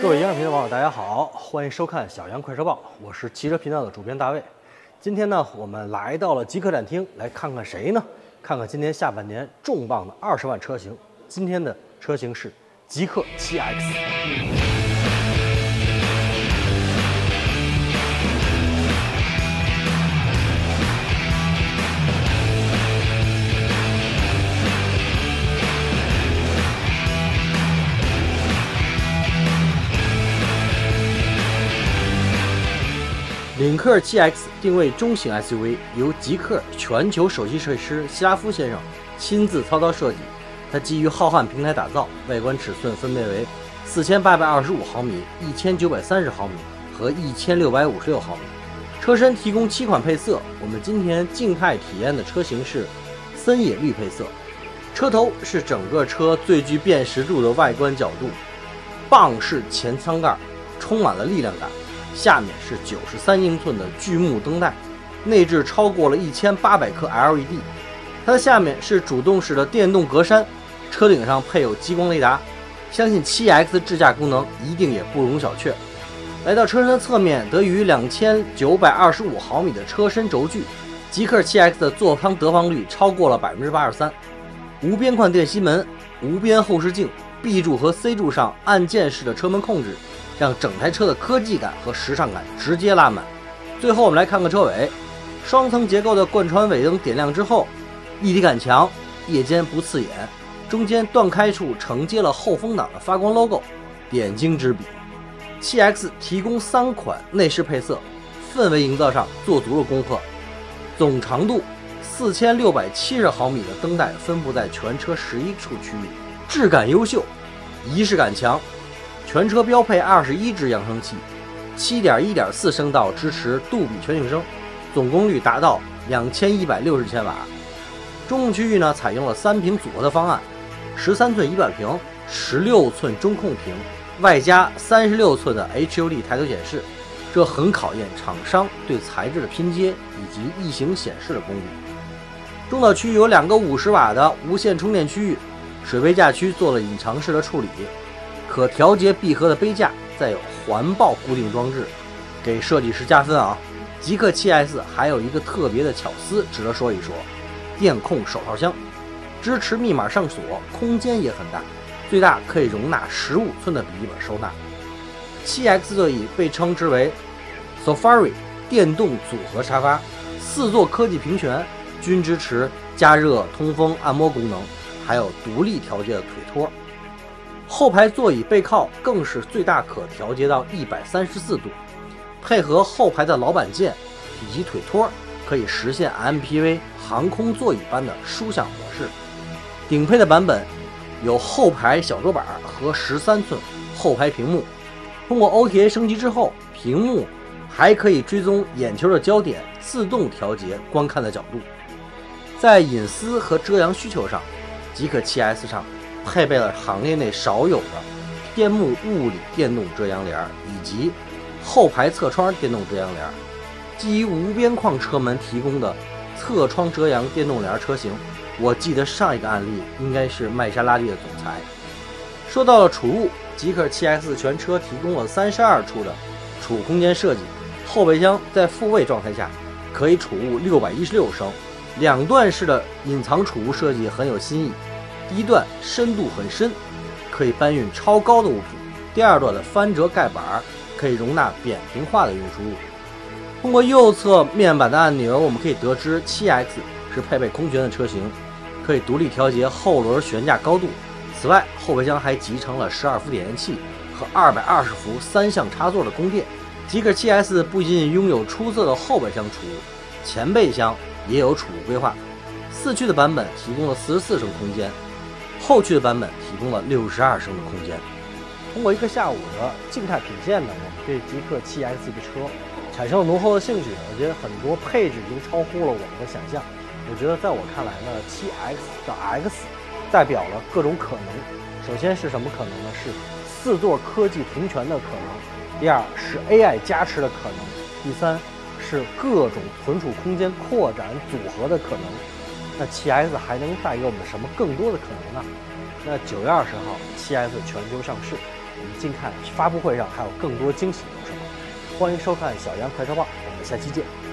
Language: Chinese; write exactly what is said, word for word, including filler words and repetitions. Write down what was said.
各位营养频道网友，大家好，欢迎收看小杨快车报，我是汽车频道的主编大卫。今天呢，我们来到了极客展厅，来看看谁呢？看看今年下半年重磅的二十万车型。今天的车型是极客 七 X。领克 七 X 定位中型 S U V， 由极客全球首席设计师希拉夫先生亲自操刀设计。它基于浩瀚平台打造，外观尺寸分别为四千八百二十五毫米、一千九百三十毫米和一千六百五十六毫米。车身提供七款配色，我们今天静态体验的车型是森野绿配色。车头是整个车最具辨识度的外观角度，棒式前舱盖充满了力量感。下面是九十三英寸的巨幕灯带，内置超过了一千八百颗 L E D。它的下面是主动式的电动格栅，车顶上配有激光雷达，相信 七 X 智驾功能一定也不容小觑。来到车身的侧面，得益于两千九百二十五毫米的车身轴距，极客 七 X 的座舱得房率超过了 百分之八十三。无边框电吸门、无边后视镜、B 柱和 C 柱上按键式的车门控制，让整台车的科技感和时尚感直接拉满。最后我们来看看车尾，双层结构的贯穿尾灯点亮之后，立体感强，夜间不刺眼，中间断开处承接了后风挡的发光 logo， 点睛之笔。七 X 提供三款内饰配色，氛围营造上做足了功课。总长度四千六百七十毫米的灯带分布在全车十一处区域，质感优秀，仪式感强。全车标配二十一支扬声器， 七点一点四声道支持杜比全景声，总功率达到两千一百六十千瓦。中控区域呢，采用了三屏组合的方案，十三寸仪表屏，十六寸中控屏，外加三十六寸的 H U D 抬头显示，这很考验厂商对材质的拼接以及异形显示的功力。中岛区域有两个五十瓦的无线充电区域，水杯架区做了隐藏式的处理，可调节闭合的杯架，再有环抱固定装置，给设计师加分啊！极客 七 X 还有一个特别的巧思值得说一说，电控手套箱，支持密码上锁，空间也很大，最大可以容纳十五寸的笔记本收纳。七 X 座椅被称之为 Safari 电动组合沙发，四座科技平权，均支持加热、通风、按摩功能，还有独立调节的腿托。后排座椅背靠更是最大可调节到一百三十四度，配合后排的老板键以及腿托，可以实现 M P V 航空座椅般的舒享模式。顶配的版本有后排小桌板和十三寸后排屏幕，通过 O T A 升级之后，屏幕还可以追踪眼球的焦点，自动调节观看的角度。在隐私和遮阳需求上，极客 七 X 上配备了行业内少有的天幕物理电动遮阳帘以及后排侧窗电动遮阳帘。基于无边框车门提供的侧窗遮阳电动帘车型，我记得上一个案例应该是迈莎拉蒂的总裁。说到了储物，极客 七 X 全车提供了三十二处的储物空间设计，后备箱在复位状态下可以储物六百一十六升，两段式的隐藏储物设计很有新意。第一段深度很深，可以搬运超高的物品；第二段的翻折盖板可以容纳扁平化的运输物。通过右侧面板的按钮，我们可以得知 七 X 是配备空悬的车型，可以独立调节后轮悬架高度。此外，后备箱还集成了十二伏点烟器和二百二十伏三相插座的供电。极客 七 X 不仅拥有出色的后备箱储物，前备箱也有储物规划。四驱的版本提供了四十四升空间，后驱的版本提供了六十二升的空间。通过一个下午的静态品鉴呢，我们对极客 七 X 这个车产生了浓厚的兴趣。我觉得很多配置已经超乎了我们的想象。我觉得在我看来呢 ，七 X 的 X 代表了各种可能。首先是什么可能呢？是四座科技同权的可能。第二是 A I 加持的可能。第三是各种存储空间扩展组合的可能。那 七 X 还能带给我们什么更多的可能呢？那九月二十号 七 X 全球上市， 我们静看发布会上还有更多惊喜有什么。欢迎收看小杨快车报，我们下期见。